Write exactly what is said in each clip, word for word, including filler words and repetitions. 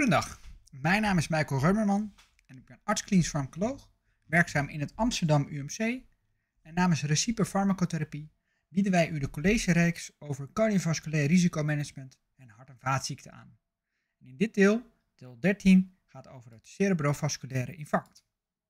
Goedendag, mijn naam is Michael Reumerman en ik ben arts-klinisch farmacoloog, werkzaam in het Amsterdam U M C. En namens Recipe Farmacotherapie bieden wij u de collegereeks over cardiovasculair risicomanagement en hart- en vaatziekten aan. En in dit deel, deel dertien, gaat over het cerebrovasculaire infarct.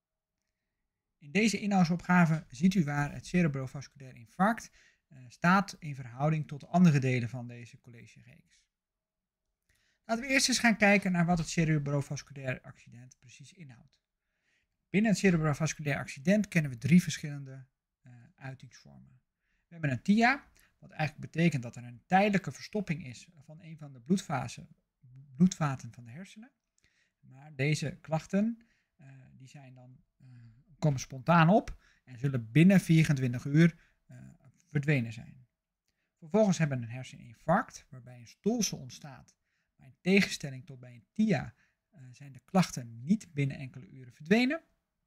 In deze inhoudsopgave ziet u waar het cerebrovasculair infarct uh, staat in verhouding tot de andere delen van deze collegereeks. Laten we eerst eens gaan kijken naar wat het cerebrovasculair accident precies inhoudt. Binnen het cerebrovasculair accident kennen we drie verschillende uh, uitingsvormen. We hebben een T I A, wat eigenlijk betekent dat er een tijdelijke verstopping is van een van de bloedvaten van de hersenen. Maar deze klachten uh, die zijn dan, uh, komen spontaan op en zullen binnen vierentwintig uur uh, verdwenen zijn. Vervolgens hebben we een herseninfarct, waarbij een stolsel ontstaat. Maar in tegenstelling tot bij een T I A uh, zijn de klachten niet binnen enkele uren verdwenen.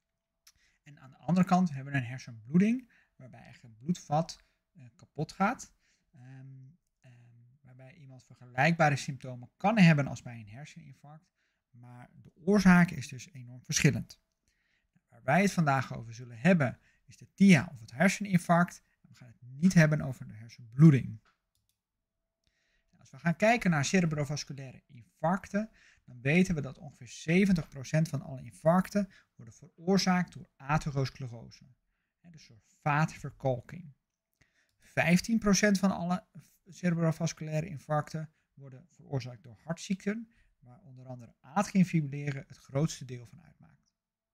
En aan de andere kant hebben we een hersenbloeding, waarbij eigenlijk een bloedvat uh, kapot gaat. Um, um, waarbij iemand vergelijkbare symptomen kan hebben als bij een herseninfarct. Maar de oorzaak is dus enorm verschillend. Waar wij het vandaag over zullen hebben is de T I A of het herseninfarct. We gaan het niet hebben over de hersenbloeding. Als we gaan kijken naar cerebrovasculaire infarcten, dan weten we dat ongeveer zeventig procent van alle infarcten worden veroorzaakt door atherosclerose, dus door vaatverkalking. vijftien procent van alle cerebrovasculaire infarcten worden veroorzaakt door hartziekten, waar onder andere atrium fibrilleren het grootste deel van uitmaakt.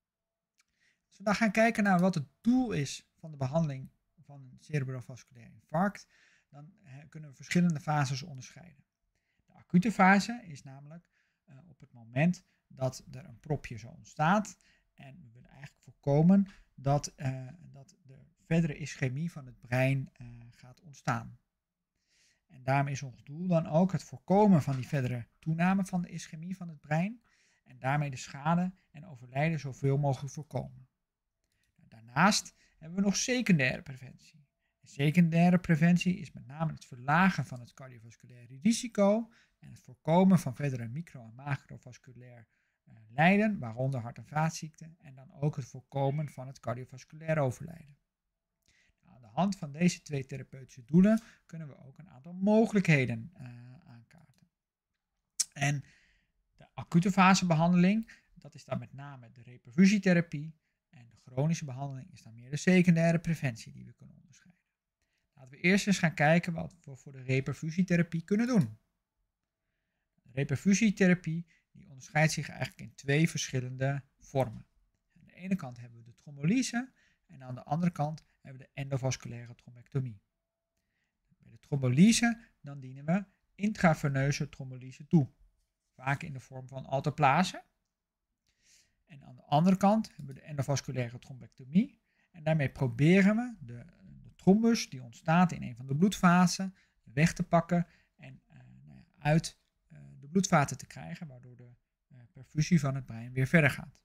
Als we dan gaan kijken naar wat het doel is van de behandeling van een cerebrovasculair infarct, dan kunnen we verschillende fases onderscheiden. De acute fase is namelijk uh, op het moment dat er een propje zo ontstaat en we willen eigenlijk voorkomen dat, uh, dat de verdere ischemie van het brein uh, gaat ontstaan. En daarmee is ons doel dan ook het voorkomen van die verdere toename van de ischemie van het brein en daarmee de schade en overlijden zoveel mogelijk voorkomen. Daarnaast hebben we nog secundaire preventie. Secundaire preventie is met name het verlagen van het cardiovasculaire risico en het voorkomen van verdere micro- en macrovasculair uh, lijden, waaronder hart- en vaatziekten, en dan ook het voorkomen van het cardiovasculair overlijden. Nou, aan de hand van deze twee therapeutische doelen kunnen we ook een aantal mogelijkheden uh, aankaarten. En de acute fasebehandeling, dat is dan met name de reperfusietherapie, en de chronische behandeling is dan meer de secundaire preventie die we kunnen onderscheiden. Laten we eerst eens gaan kijken wat we voor de reperfusietherapie kunnen doen. De reperfusietherapie die onderscheidt zich eigenlijk in twee verschillende vormen. Aan de ene kant hebben we de trombolyse en aan de andere kant hebben we de endovasculaire trombectomie. Bij de trombolyse dan dienen we intraveneuze trombolyse toe, vaak in de vorm van alteplase. En aan de andere kant hebben we de endovasculaire trombectomie en daarmee proberen we de trombus die ontstaat in een van de bloedvaten weg te pakken en uh, nou ja, uit uh, de bloedvaten te krijgen, waardoor de uh, perfusie van het brein weer verder gaat.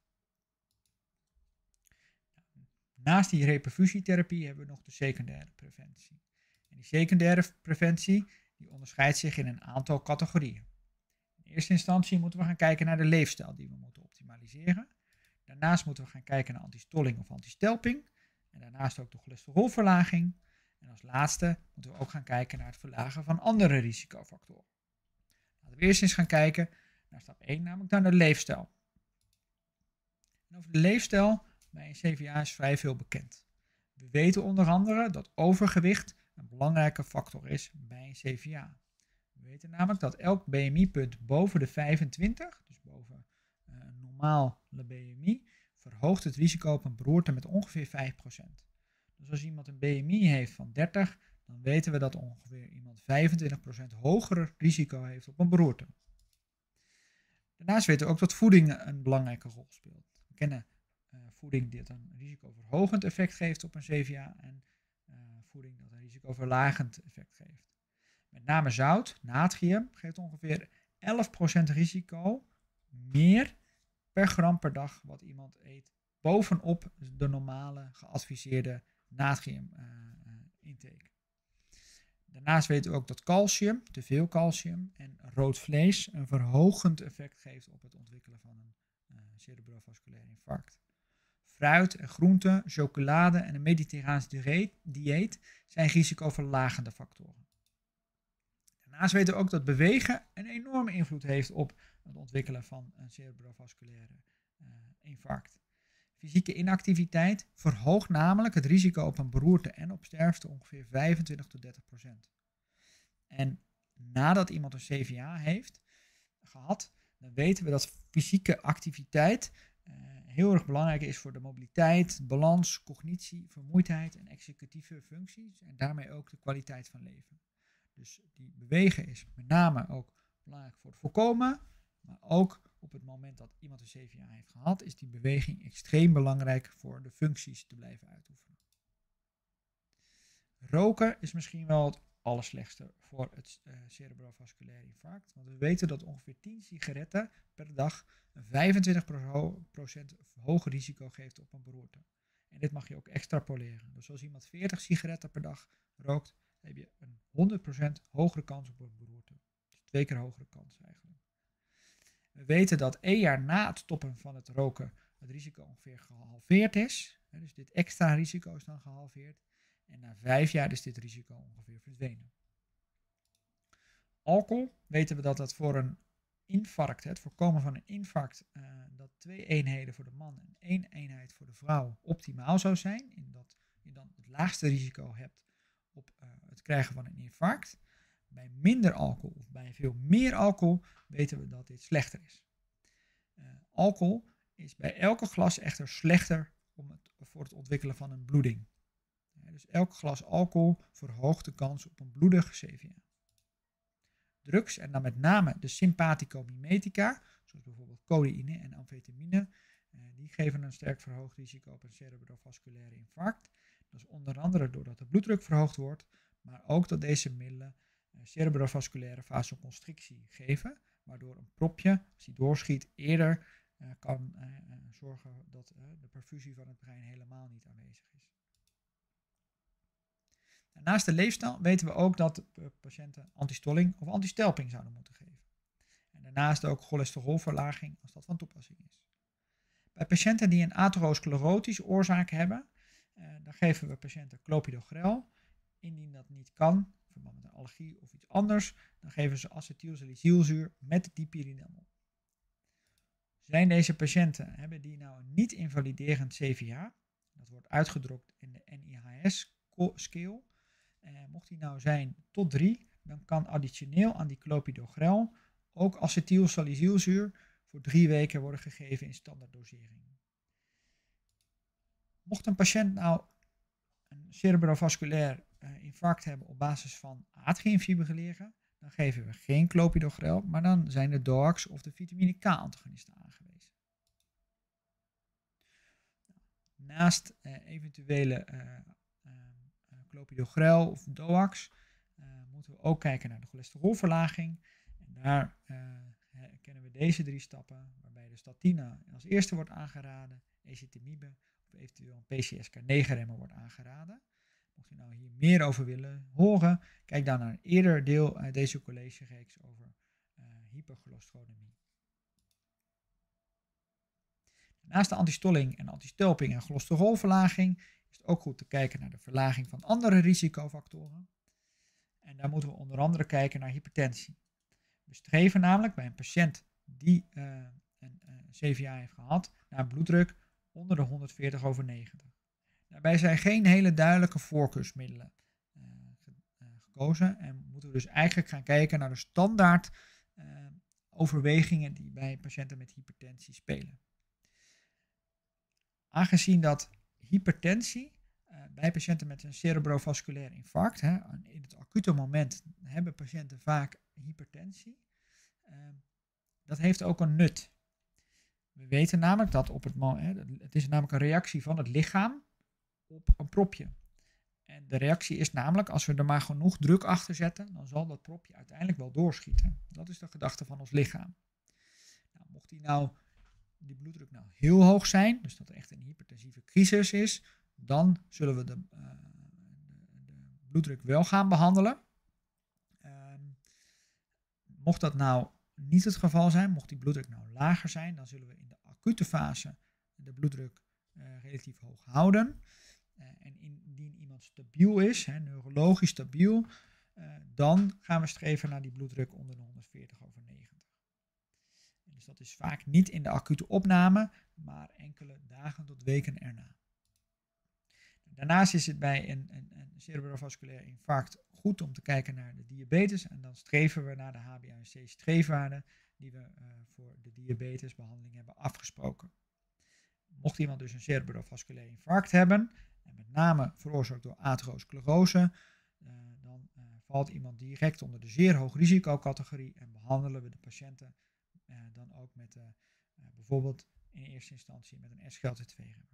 Naast die reperfusietherapie hebben we nog de secundaire preventie. En die secundaire preventie die onderscheidt zich in een aantal categorieën. In eerste instantie moeten we gaan kijken naar de leefstijl die we moeten optimaliseren. Daarnaast moeten we gaan kijken naar antistolling of antistelping. En daarnaast ook de cholesterolverlaging. En als laatste moeten we ook gaan kijken naar het verlagen van andere risicofactoren. Laten we eerst eens gaan kijken naar stap één, namelijk naar de leefstijl. En over de leefstijl bij een C V A is vrij veel bekend. We weten onder andere dat overgewicht een belangrijke factor is bij een C V A. We weten namelijk dat elk B M I-punt boven de vijfentwintig, dus boven uh, een normale B M I, verhoogt het risico op een beroerte met ongeveer vijf procent. Dus als iemand een B M I heeft van dertig, dan weten we dat ongeveer iemand vijfentwintig procent hoger risico heeft op een beroerte. Daarnaast weten we ook dat voeding een belangrijke rol speelt. We kennen uh, voeding die een risicoverhogend effect geeft op een C V A en uh, voeding dat een risicoverlagend effect geeft. Met name zout, natrium, geeft ongeveer elf procent risico meer per gram per dag wat iemand eet, bovenop de normale geadviseerde natrium uh, intake. Daarnaast weten we ook dat calcium, te veel calcium en rood vlees een verhogend effect geeft op het ontwikkelen van een uh, cerebrovasculair infarct. Fruit en groenten, chocolade en een mediterraans dieet zijn risicoverlagende factoren. Daarnaast weten we ook dat bewegen een enorme invloed heeft op het ontwikkelen van een cerebrovasculaire uh, infarct. Fysieke inactiviteit verhoogt namelijk het risico op een beroerte en op sterfte ongeveer vijfentwintig tot dertig procent. En nadat iemand een C V A heeft gehad, dan weten we dat fysieke activiteit uh, heel erg belangrijk is voor de mobiliteit, balans, cognitie, vermoeidheid en executieve functies en daarmee ook de kwaliteit van leven. Dus die bewegen is met name ook belangrijk voor het voorkomen, maar ook op het moment dat iemand een C V A heeft gehad, is die beweging extreem belangrijk voor de functies te blijven uitoefenen. Roken is misschien wel het allerslechtste voor het uh, cerebrovasculair infarct, want we weten dat ongeveer tien sigaretten per dag een vijfentwintig procent hoger risico geeft op een beroerte. En dit mag je ook extrapoleren. Dus als iemand veertig sigaretten per dag rookt, heb je een honderd procent hogere kans op een beroerte. Dus twee keer hogere kans eigenlijk. We weten dat één jaar na het stoppen van het roken het risico ongeveer gehalveerd is. Dus dit extra risico is dan gehalveerd. En na vijf jaar is dit risico ongeveer verdwenen. Alcohol weten we dat dat voor een infarct, het voorkomen van een infarct, uh, dat twee eenheden voor de man en één eenheid voor de vrouw optimaal zou zijn. In dat je dan het laagste risico hebt op uh, het krijgen van een infarct. Bij minder alcohol of bij veel meer alcohol weten we dat dit slechter is. Uh, alcohol is bij elke glas echter slechter om het, voor het ontwikkelen van een bloeding. Uh, dus elk glas alcohol verhoogt de kans op een bloedige C V A. Drugs, en dan met name de sympathicomimetica, zoals bijvoorbeeld codeïne en amfetamine, uh, die geven een sterk verhoogd risico op een cerebrovasculaire infarct. Dat is onder andere doordat de bloeddruk verhoogd wordt, maar ook dat deze middelen uh, cerebrovasculaire vasoconstrictie geven, waardoor een propje, als die doorschiet, eerder uh, kan uh, uh, zorgen dat uh, de perfusie van het brein helemaal niet aanwezig is. Naast de leefstijl weten we ook dat patiënten antistolling of antistelping zouden moeten geven. En daarnaast ook cholesterolverlaging als dat van toepassing is. Bij patiënten die een atherosclerotische oorzaak hebben, eh, dan geven we patiënten clopidogrel. Indien dat niet kan, in verband met een allergie of iets anders, dan geven ze acetylsalicylzuur met dipyridamol. Zijn deze patiënten, hebben die nou een niet-invaliderend C V A, dat wordt uitgedrukt in de N I H S-scale, Uh, mocht die nou zijn tot drie, dan kan additioneel aan die clopidogrel ook acetylsalicylzuur voor drie weken worden gegeven in standaarddosering. Mocht een patiënt nou een cerebrovasculair uh, infarct hebben op basis van atriumfibrilleren, dan geven we geen clopidogrel, maar dan zijn de D O A Cs of de vitamine K-antagonisten aangewezen. Naast uh, eventuele uh, clopidogrel of D O A Cs uh, moeten we ook kijken naar de cholesterolverlaging. En daar uh, kennen we deze drie stappen, waarbij de statine als eerste wordt aangeraden, ezetimibe of eventueel een P C S K negen remmer wordt aangeraden. Mocht u nou hier meer over willen horen, kijk dan naar een eerder deel uit deze collegereeks over uh, hypercholesterolemie. Naast de antistolling en antistolping en cholesterolverlaging is het ook goed te kijken naar de verlaging van andere risicofactoren. En daar moeten we onder andere kijken naar hypertensie. We streven namelijk bij een patiënt die uh, een uh, C V A heeft gehad naar een bloeddruk onder de honderdveertig over negentig. Daarbij zijn geen hele duidelijke voorkeursmiddelen uh, ge uh, gekozen en moeten we dus eigenlijk gaan kijken naar de standaard uh, overwegingen die bij patiënten met hypertensie spelen. Aangezien dat hypertensie uh, bij patiënten met een cerebrovasculair infarct, hè, in het acute moment hebben patiënten vaak hypertensie, uh, dat heeft ook een nut. We weten namelijk dat op het moment, het is namelijk een reactie van het lichaam op een propje. En de reactie is namelijk, als we er maar genoeg druk achter zetten, dan zal dat propje uiteindelijk wel doorschieten. Dat is de gedachte van ons lichaam. Nou, mocht die nou die bloeddruk nou heel hoog zijn, dus dat er echt een hypertensieve crisis is, dan zullen we de, uh, de, de bloeddruk wel gaan behandelen. Mocht dat nou niet het geval zijn, mocht die bloeddruk nou lager zijn, dan zullen we in de acute fase de bloeddruk uh, relatief hoog houden. Uh, en indien iemand stabiel is, hè, neurologisch stabiel, uh, dan gaan we streven naar die bloeddruk onder de honderdveertig over negentig. En dus dat is vaak niet in de acute opname, maar enkele dagen tot weken erna. Daarnaast is het bij een, een, een cerebrovasculaire infarct goed om te kijken naar de diabetes. En dan streven we naar de H b A one C streefwaarde die we uh, voor de diabetesbehandeling hebben afgesproken. Mocht iemand dus een cerebrovasculaire infarct hebben, en met name veroorzaakt door atherosclerose, uh, dan uh, valt iemand direct onder de zeer hoog risicocategorie en behandelen we de patiënten uh, dan ook met uh, uh, bijvoorbeeld in eerste instantie met een S G L T twee-remmer.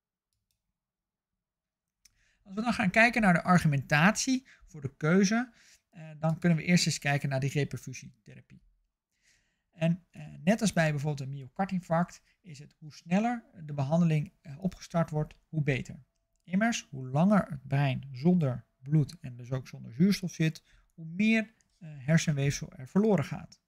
Als we dan gaan kijken naar de argumentatie voor de keuze, uh, dan kunnen we eerst eens kijken naar die reperfusietherapie. En uh, net als bij bijvoorbeeld een myocardinfarct is het hoe sneller de behandeling uh, opgestart wordt, hoe beter. Immers, hoe langer het brein zonder bloed en dus ook zonder zuurstof zit, hoe meer uh, hersenweefsel er verloren gaat.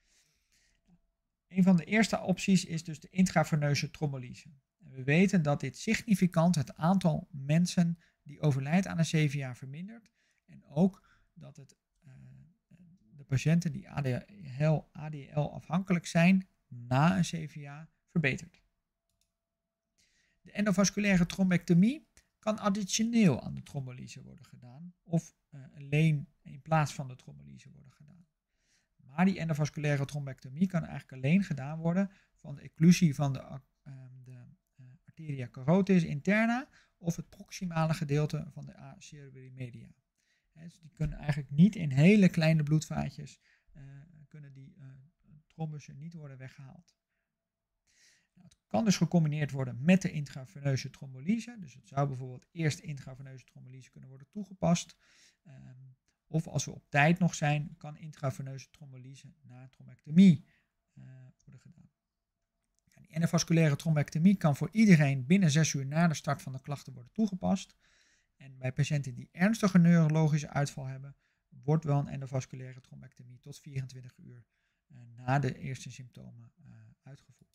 Een van de eerste opties is dus de intraveneuze trombolyse. En we weten dat dit significant het aantal mensen die overlijdt aan een C V A vermindert en ook dat het uh, de patiënten die A D L afhankelijk zijn na een C V A verbetert. De endovasculaire trombectomie kan additioneel aan de trombolyse worden gedaan of uh, alleen in plaats van de trombolyse worden gedaan. Maar die endovasculaire trombectomie kan eigenlijk alleen gedaan worden van de occlusie van de, uh, de uh, arteria carotis interna of het proximale gedeelte van de A cerebri media. He, dus die kunnen eigenlijk niet in hele kleine bloedvaatjes uh, kunnen die uh, trombussen niet worden weggehaald. Nou, het kan dus gecombineerd worden met de intraveneuze trombolyse. Dus het zou bijvoorbeeld eerst intraveneuze trombolyse kunnen worden toegepast. Um, of als we op tijd nog zijn, kan intraveneuze trombolyse na trombectomie uh, worden gedaan. Ja, die endovasculaire trombectomie kan voor iedereen binnen zes uur na de start van de klachten worden toegepast. En bij patiënten die ernstige neurologische uitval hebben, wordt wel een endovasculaire trombectomie tot vierentwintig uur uh, na de eerste symptomen uh, uitgevoerd.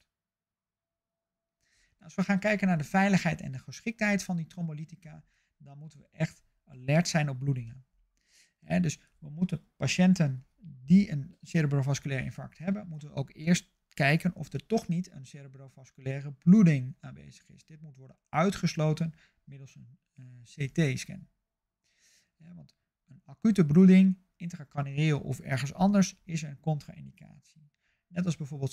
Nou, als we gaan kijken naar de veiligheid en de geschiktheid van die trombolytica, dan moeten we echt alert zijn op bloedingen. He, dus we moeten patiënten die een cerebrovasculair infarct hebben, moeten we ook eerst kijken of er toch niet een cerebrovasculaire bloeding aanwezig is. Dit moet worden uitgesloten middels een uh, C T-scan. Ja, want een acute bloeding, intracranieel of ergens anders, is een contra-indicatie. Net als bijvoorbeeld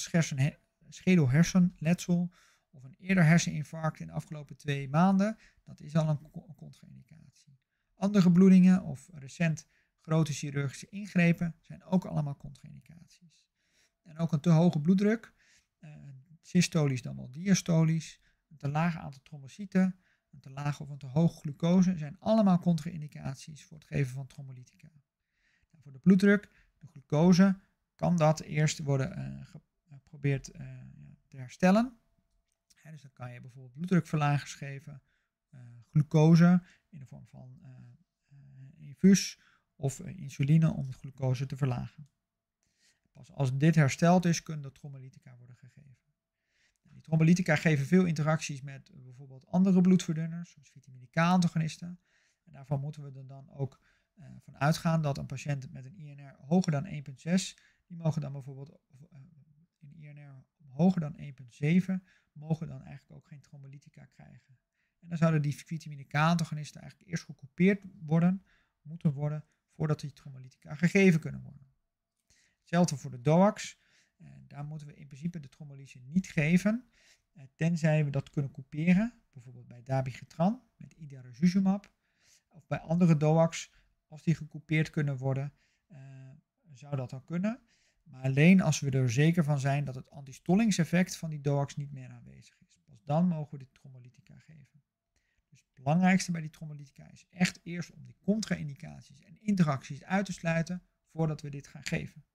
schedel-hersenletsel of een eerder herseninfarct in de afgelopen twee maanden, dat is al een contra-indicatie. Andere bloedingen of recent grote chirurgische ingrepen zijn ook allemaal contra-indicaties. En ook een te hoge bloeddruk, uh, systolisch dan wel diastolisch, een te laag aantal trombocyten, een te laag of een te hoog glucose zijn allemaal contra-indicaties voor het geven van trombolytica. Nou, voor de bloeddruk, de glucose, kan dat eerst worden uh, geprobeerd uh, ja, te herstellen. Ja, dus dan kan je bijvoorbeeld bloeddrukverlagers geven, uh, glucose in de vorm van uh, uh, infuus of uh, insuline om de glucose te verlagen. Pas als dit hersteld is, kunnen de trombolytica worden gegeven. Die trombolytica geven veel interacties met uh, bijvoorbeeld andere bloedverdunners, zoals vitamine K-antagonisten. En daarvan moeten we er dan ook uh, van uitgaan dat een patiënt met een I N R hoger dan één komma zes, die mogen dan bijvoorbeeld of, uh, een I N R hoger dan één komma zeven, mogen dan eigenlijk ook geen trombolytica krijgen. En dan zouden die vitamine K-antagonisten eigenlijk eerst gecoupeerd worden, moeten worden, voordat die trombolytica gegeven kunnen worden. Hetzelfde voor de D O A X. Uh, daar moeten we in principe de trombolyse niet geven, uh, tenzij we dat kunnen couperen, bijvoorbeeld bij dabigatran met idarucizumab, of bij andere D O A X, als die gecoupeerd kunnen worden, uh, zou dat dan kunnen. Maar alleen als we er zeker van zijn dat het antistollingseffect van die D O A X niet meer aanwezig is. Pas dan mogen we die trombolytica geven. Dus het belangrijkste bij die trombolytica is echt eerst om die contra-indicaties en interacties uit te sluiten voordat we dit gaan geven.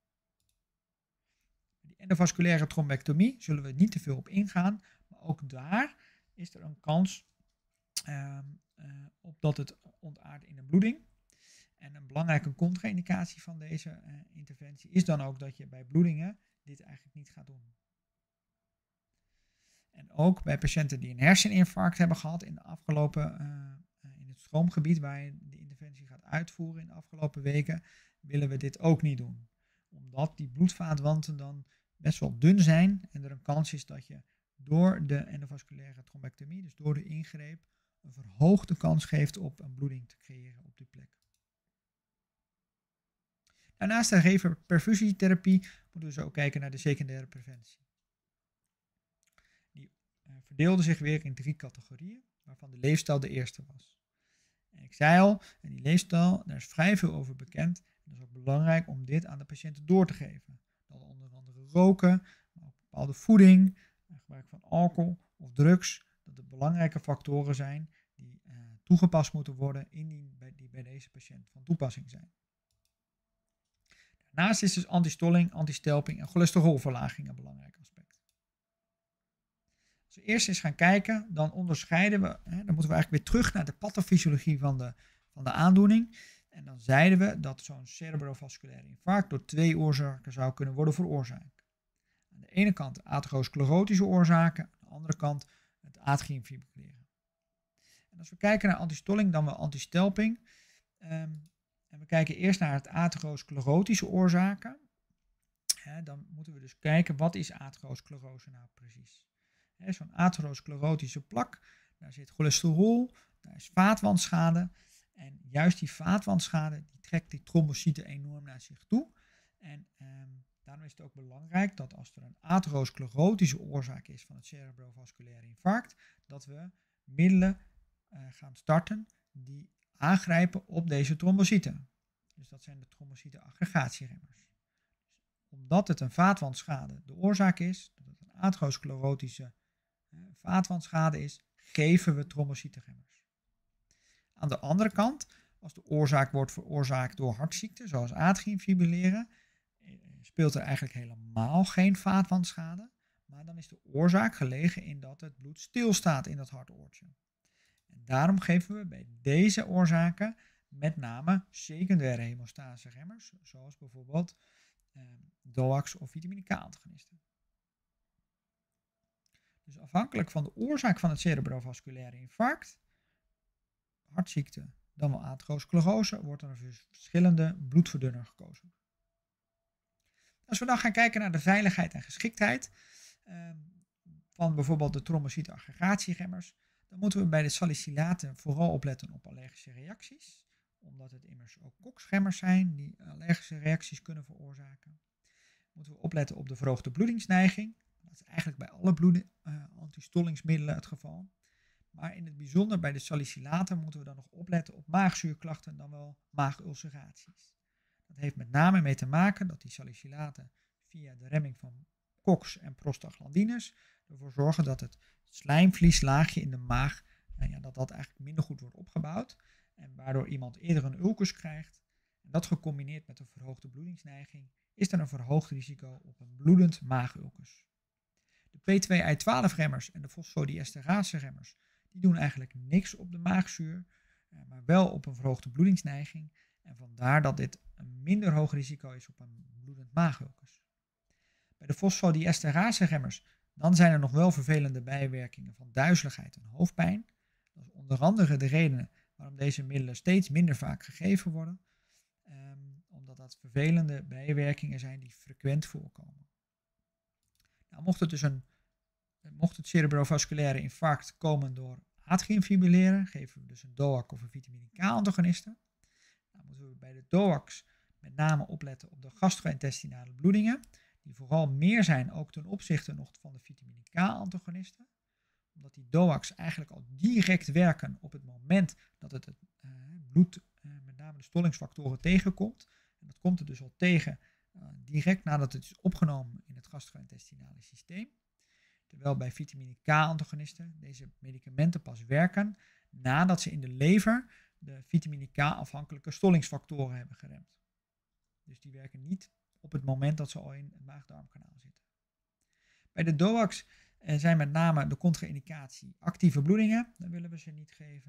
Die endovasculaire trombectomie zullen we niet te veel op ingaan, maar ook daar is er een kans uh, uh, op dat het ontaardt in een bloeding. En een belangrijke contra-indicatie van deze uh, interventie is dan ook dat je bij bloedingen dit eigenlijk niet gaat doen. En ook bij patiënten die een herseninfarct hebben gehad in de afgelopen uh, in het stroomgebied waar je de interventie gaat uitvoeren in de afgelopen weken, willen we dit ook niet doen. Omdat die bloedvaatwanten dan best wel dun zijn en er een kans is dat je door de endovasculaire trombectomie, dus door de ingreep, een verhoogde kans geeft op een bloeding te creëren op die plek. Naast de reperfusietherapie moeten we zo ook kijken naar de secundaire preventie. Die uh, verdeelde zich weer in drie categorieën, waarvan de leefstijl de eerste was. En ik zei al, en die leefstijl, daar is vrij veel over bekend. En dat is ook belangrijk om dit aan de patiënten door te geven. Dat onder andere roken, maar ook bepaalde voeding, gebruik van alcohol of drugs, dat het belangrijke factoren zijn die uh, toegepast moeten worden indien bij, die bij deze patiënt van toepassing zijn. Daarnaast is dus antistolling, antistelping en cholesterolverlaging een belangrijk aspect. Als we eerst eens gaan kijken, dan onderscheiden we, hè, dan moeten we eigenlijk weer terug naar de pathofysiologie van de, van de aandoening. En dan zeiden we dat zo'n cerebrovasculaire infarct door twee oorzaken zou kunnen worden veroorzaakt. Aan de ene kant atherosclerotische oorzaken, aan de andere kant het atrium fibrilleren. En als we kijken naar antistolling, dan wel antistelping. Um, en we kijken eerst naar het atherosclerotische oorzaken. He, dan moeten we dus kijken, wat is atherosclerose nou precies? Zo'n atherosclerotische plak, daar zit cholesterol, daar is vaatwandschade. En juist die vaatwandschade, die trekt die trombocyten enorm naar zich toe. En um, daarom is het ook belangrijk dat als er een atherosclerotische oorzaak is van het cerebrovasculaire infarct, dat we middelen uh, gaan starten die aangrijpen op deze trombocyten. Dus dat zijn de trombocytenaggregatieremmers. Omdat het een vaatwandschade de oorzaak is, dat het een atherosclerotische uh, vaatwandschade is, geven we trombocytenremmers. Aan de andere kant, als de oorzaak wordt veroorzaakt door hartziekte, zoals atriumfibrilleren, speelt er eigenlijk helemaal geen vaatwandschade, maar dan is de oorzaak gelegen in dat het bloed stilstaat in dat hartoortje. En daarom geven we bij deze oorzaken met name secundaire hemostaseremmers, zoals bijvoorbeeld eh, D O A Cs of vitamine K-antagonisten. Dus afhankelijk van de oorzaak van het cerebrovasculaire infarct, hartziekte, dan wel atherosclerose, wordt er een verschillende bloedverdunner gekozen. Als we dan gaan kijken naar de veiligheid en geschiktheid eh, van bijvoorbeeld de trombocytenaggregatieremmers, dan moeten we bij de salicylaten vooral opletten op allergische reacties, omdat het immers ook koksremmers zijn die allergische reacties kunnen veroorzaken. Moeten we opletten op de verhoogde bloedingsneiging. Dat is eigenlijk bij alle bloeden, uh, antistollingsmiddelen het geval. Maar in het bijzonder bij de salicylaten moeten we dan nog opletten op maagzuurklachten, dan wel maagulceraties. Dat heeft met name mee te maken dat die salicylaten via de remming van koks en prostaglandines ervoor zorgen dat het slijmvlieslaagje in de maag, nou ja, dat dat eigenlijk minder goed wordt opgebouwd. En waardoor iemand eerder een ulcus krijgt. En dat gecombineerd met een verhoogde bloedingsneiging is er een verhoogd risico op een bloedend maagulcus. De P twee I twaalf remmers en de fosfodiesterase remmers die doen eigenlijk niks op de maagzuur, maar wel op een verhoogde bloedingsneiging. En vandaar dat dit een minder hoog risico is op een bloedend maagulcus. Bij de fosfodiesterase remmers dan zijn er nog wel vervelende bijwerkingen van duizeligheid en hoofdpijn. Dat is onder andere de reden waarom deze middelen steeds minder vaak gegeven worden. Um, omdat dat vervelende bijwerkingen zijn die frequent voorkomen. Nou, mocht het dus een, mocht het cerebrovasculaire infarct komen door atriumfibrilleren, geven we dus een D O A C of een vitamine K-antagoniste. Nou, moeten we bij de D O A Cs met name opletten op de gastro-intestinale bloedingen, die vooral meer zijn ook ten opzichte nog van de vitamine K-antagonisten. Omdat die D O A Cs eigenlijk al direct werken op het moment dat het, het uh, bloed, uh, met name de stollingsfactoren, tegenkomt. En dat komt er dus al tegen uh, direct nadat het is opgenomen in het gastro-intestinale systeem. Terwijl bij vitamine K-antagonisten deze medicamenten pas werken nadat ze in de lever de vitamine K-afhankelijke stollingsfactoren hebben geremd. Dus die werken niet op het moment dat ze al in het maag-darmkanaal zitten. Bij de D O A Cs zijn met name de contra-indicatie actieve bloedingen, dan willen we ze niet geven.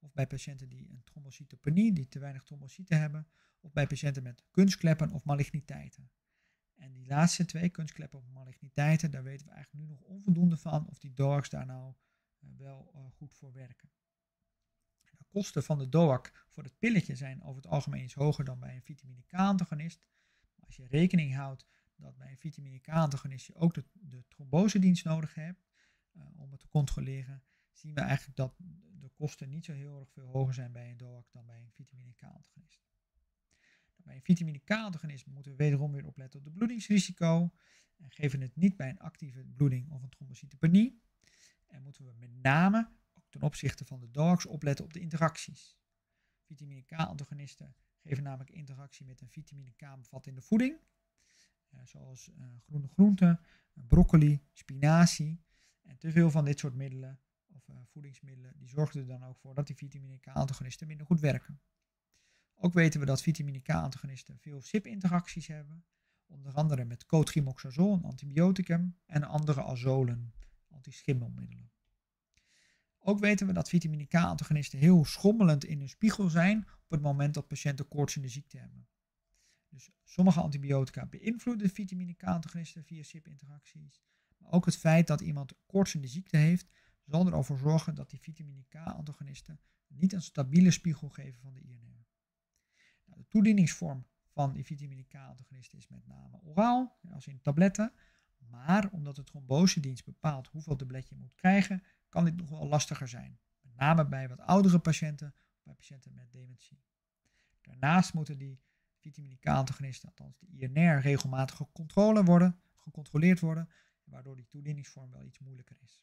of bij patiënten die een trombocytopenie, die te weinig trombocyten hebben, of bij patiënten met kunstkleppen of maligniteiten. En die laatste twee, kunstkleppen of maligniteiten, daar weten we eigenlijk nu nog onvoldoende van of die D O A C's daar nou uh, wel uh, goed voor werken. De kosten van de D O A C voor het pilletje zijn over het algemeen iets hoger dan bij een vitamine K-antagonist. Als je rekening houdt dat bij een vitamine K-antagonist je ook de, de trombosedienst nodig hebt uh, om het te controleren, zien we eigenlijk dat de kosten niet zo heel erg veel hoger zijn bij een D O A C dan bij een vitamine K-antagonist. Bij een vitamine K-antagonist moeten we wederom weer opletten op het bloedingsrisico en geven het niet bij een actieve bloeding of een trombocytopenie. En moeten we met name ook ten opzichte van de D O A C's opletten op de interacties. Vitamine K-antagonisten geven namelijk interactie met een vitamine K bevattende voeding, uh, zoals uh, groene groenten, uh, broccoli, spinazie. En te veel van dit soort middelen of uh, voedingsmiddelen, die zorgen er dan ook voor dat die vitamine K-antagonisten minder goed werken. Ook weten we dat vitamine K-antagonisten veel S I P-interacties hebben, onder andere met cotrimoxazol, een antibioticum, en andere azolen, antischimmelmiddelen. Ook weten we dat vitamine K-antagonisten heel schommelend in hun spiegel zijn op het moment dat patiënten koortsende ziekte hebben. Dus sommige antibiotica beïnvloeden vitamine K-antagonisten via S I P-interacties, maar ook het feit dat iemand koortsende ziekte heeft, zal ervoor zorgen dat die vitamine K-antagonisten niet een stabiele spiegel geven van de I N R. Nou, de toedieningsvorm van die vitamine K-antagonisten is met name oraal, als in tabletten. Maar omdat de trombosedienst bepaalt hoeveel tablet je moet krijgen, kan dit nog wel lastiger zijn. Met name bij wat oudere patiënten of bij patiënten met dementie. Daarnaast moeten die vitamine K-antagonisten, althans de I N R, regelmatig gecontroleerd worden, gecontroleerd worden, waardoor die toedieningsvorm wel iets moeilijker is.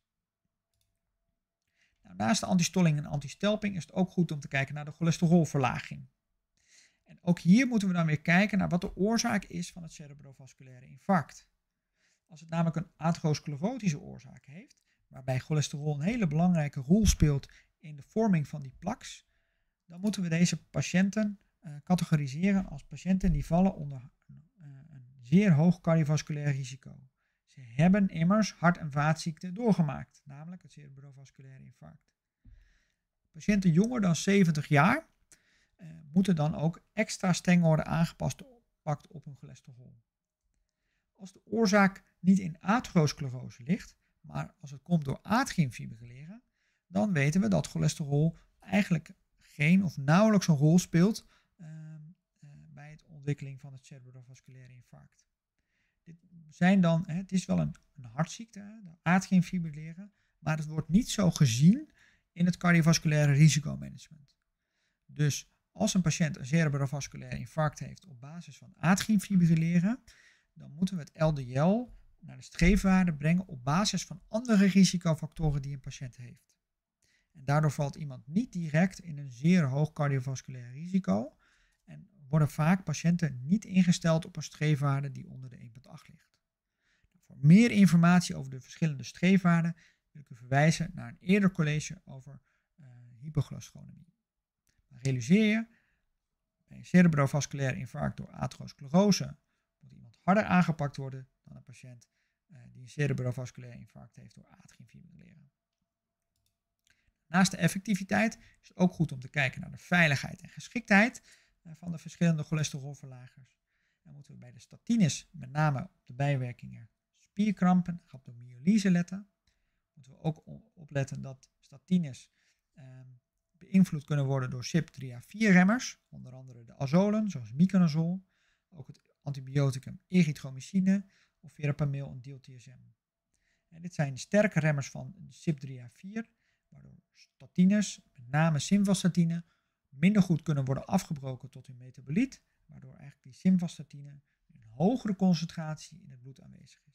Nou, naast de antistolling en antistelping is het ook goed om te kijken naar de cholesterolverlaging. En ook hier moeten we dan weer kijken naar wat de oorzaak is van het cerebrovasculaire infarct. Als het namelijk een atherosclerotische oorzaak heeft, waarbij cholesterol een hele belangrijke rol speelt in de vorming van die plaques, dan moeten we deze patiënten uh, categoriseren als patiënten die vallen onder een, uh, een zeer hoog cardiovasculair risico. Ze hebben immers hart- en vaatziekten doorgemaakt, namelijk het cerebrovasculaire infarct. Patiënten jonger dan zeventig jaar uh, moeten dan ook extra streng worden aangepast pakt op hun cholesterol. Als de oorzaak niet in atherosclerose ligt, maar als het komt door atrium fibrilleren, dan weten we dat cholesterol eigenlijk geen of nauwelijks een rol speelt uh, uh, bij de ontwikkeling van het cerebrovasculaire infarct. Dit zijn dan, hè, het is wel een, een hartziekte, hè, de atrium fibrilleren, maar het wordt niet zo gezien in het cardiovasculaire risicomanagement. Dus als een patiënt een cerebrovasculair infarct heeft op basis van atrium fibrilleren, dan moeten we het L D L naar de streefwaarde brengen op basis van andere risicofactoren die een patiënt heeft. En daardoor valt iemand niet direct in een zeer hoog cardiovasculair risico en worden vaak patiënten niet ingesteld op een streefwaarde die onder de één komma acht ligt. Voor meer informatie over de verschillende streefwaarden wil ik u verwijzen naar een eerder college over uh, hypoglycemie. Maar realiseer je, bij een cerebrovasculair infarct door atherosclerose moet iemand harder aangepakt worden dan een patiënt uh, die een cerebrovasculair infarct heeft door atrium fibrilleren. Naast de effectiviteit is het ook goed om te kijken naar de veiligheid en geschiktheid uh, van de verschillende cholesterolverlagers. Dan moeten we bij de statines met name op de bijwerkingen spierkrampen en rhabdomyolyse letten. Moeten we ook opletten dat statines uh, beïnvloed kunnen worden door C Y P drie A vier remmers, onder andere de azolen zoals miconazol, ook het antibioticum erythromycine of verapamil en diltiazem. En dit zijn sterke remmers van C Y P drie A vier, waardoor statines, met name simvastatine, minder goed kunnen worden afgebroken tot hun metaboliet, waardoor eigenlijk die simvastatine in een hogere concentratie in het bloed aanwezig is.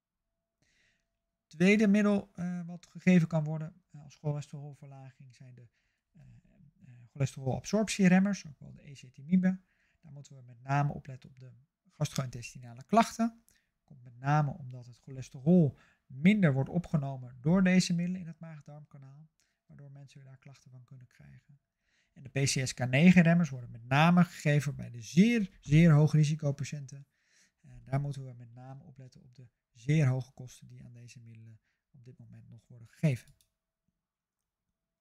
Tweede middel uh, wat gegeven kan worden uh, als cholesterolverlaging zijn de uh, uh, cholesterolabsorptieremmers, ook wel de ezetimibe. Daar moeten we met name opletten op de gastro-intestinale klachten. Dat komt met name omdat het cholesterol minder wordt opgenomen door deze middelen in het maag-darmkanaal, waardoor mensen daar klachten van kunnen krijgen. En de P C S K negen remmers worden met name gegeven bij de zeer, zeer hoog risicopatiënten. En daar moeten we met name opletten op de zeer hoge kosten die aan deze middelen op dit moment nog worden gegeven.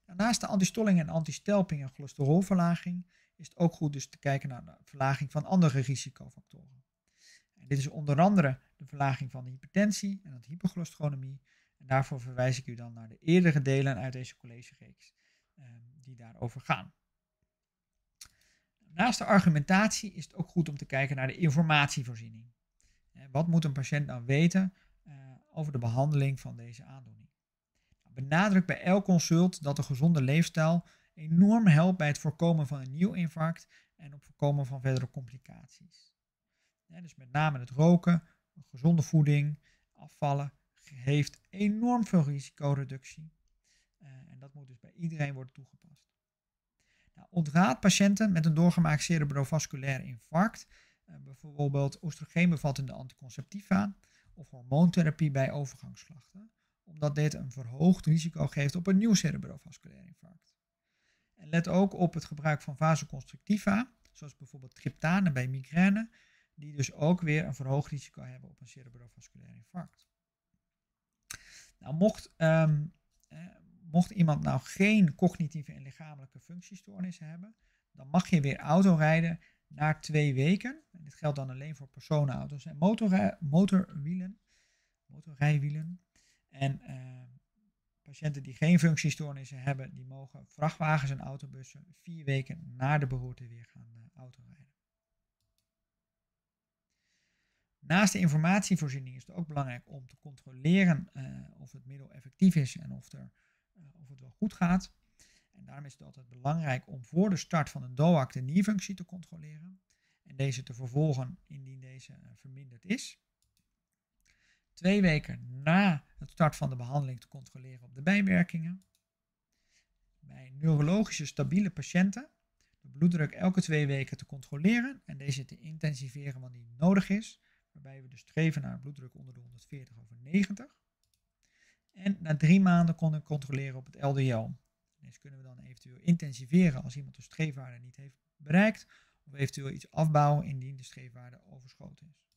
Naast de antistolling en antistelping en cholesterolverlaging is het ook goed dus te kijken naar de verlaging van andere risicofactoren. En dit is onder andere de verlaging van de hypertensie en de hypercholesterolemie. En daarvoor verwijs ik u dan naar de eerdere delen uit deze collegereeks eh, die daarover gaan. Naast de argumentatie is het ook goed om te kijken naar de informatievoorziening. Wat moet een patiënt nou weten uh, over de behandeling van deze aandoening? Benadruk bij elk consult dat een gezonde leefstijl enorm helpt bij het voorkomen van een nieuw infarct en op voorkomen van verdere complicaties. Ja, dus met name het roken, gezonde voeding, afvallen heeft enorm veel risicoreductie. Uh, en dat moet dus bij iedereen worden toegepast. Nou, ontraad patiënten met een doorgemaakt cerebrovasculair infarct, uh, bijvoorbeeld oestrogeenbevattende anticonceptiva of hormoontherapie bij overgangsklachten, omdat dit een verhoogd risico geeft op een nieuw cerebrovasculair infarct. En let ook op het gebruik van vasoconstrictiva, zoals bijvoorbeeld triptanen bij migraine, die dus ook weer een verhoogd risico hebben op een cerebrovasculair infarct. Nou, mocht, um, eh, mocht iemand nou geen cognitieve en lichamelijke functiestoornissen hebben, dan mag je weer autorijden na twee weken. En dit geldt dan alleen voor personenauto's en motorrij, motorwielen, motorrijwielen. En uh, patiënten die geen functiestoornissen hebben, die mogen vrachtwagens en autobussen vier weken na de beroerte weer gaan uh, autorijden. Naast de informatievoorziening is het ook belangrijk om te controleren uh, of het middel effectief is en of, er, uh, of het wel goed gaat. En daarom is het altijd belangrijk om voor de start van een D O A C de nierfunctie te controleren en deze te vervolgen indien deze uh, verminderd is. Twee weken na het start van de behandeling te controleren op de bijwerkingen. Bij neurologische stabiele patiënten de bloeddruk elke twee weken te controleren en deze te intensiveren wanneer die nodig is. Waarbij we dus streven naar een bloeddruk onder de honderdveertig over negentig. En na drie maanden konden we controleren op het L D L. Deze kunnen we dan eventueel intensiveren als iemand de streefwaarde niet heeft bereikt. Of eventueel iets afbouwen indien de streefwaarde overschoten is.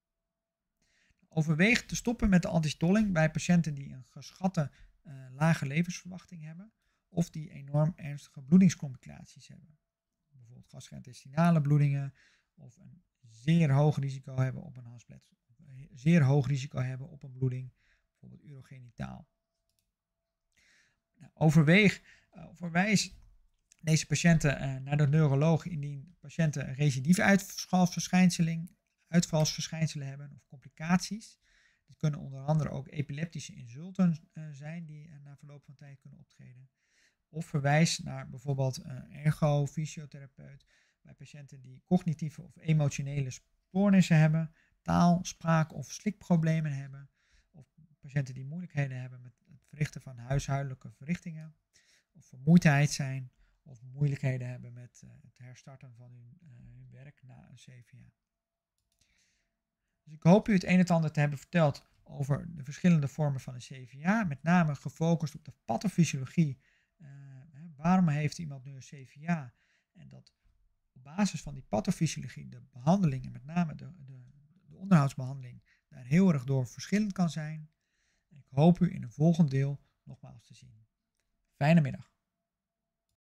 Overweeg te stoppen met de antistolling bij patiënten die een geschatte uh, lage levensverwachting hebben. Of die enorm ernstige bloedingscomplicaties hebben. Bijvoorbeeld gastrointestinale bloedingen of een zeer hoog risico hebben op een hasplet, zeer hoog risico hebben op een bloeding, bijvoorbeeld urogenitaal. Nou, overweeg, uh, verwijs deze patiënten uh, naar de neuroloog indien patiënten recidieve uitvalsverschijnselen, uitvalsverschijnselen hebben of complicaties. Dit kunnen onder andere ook epileptische insulten uh, zijn die uh, na verloop van tijd kunnen optreden. Of verwijs naar bijvoorbeeld een ergo, fysiotherapeut, bij patiënten die cognitieve of emotionele stoornissen hebben, taal-, spraak- of slikproblemen hebben, of patiënten die moeilijkheden hebben met het verrichten van huishoudelijke verrichtingen, of vermoeidheid zijn, of moeilijkheden hebben met uh, het herstarten van hun, uh, hun werk na een C V A. Dus ik hoop u het een en ander te hebben verteld over de verschillende vormen van een C V A, met name gefocust op de pathofysiologie. Uh, hè, waarom heeft iemand nu een C V A? En dat op basis van die pathofysiologie de behandeling en met name de, de, de onderhoudsbehandeling daar heel erg door verschillend kan zijn. En ik hoop u in een volgend deel nogmaals te zien. Fijne middag.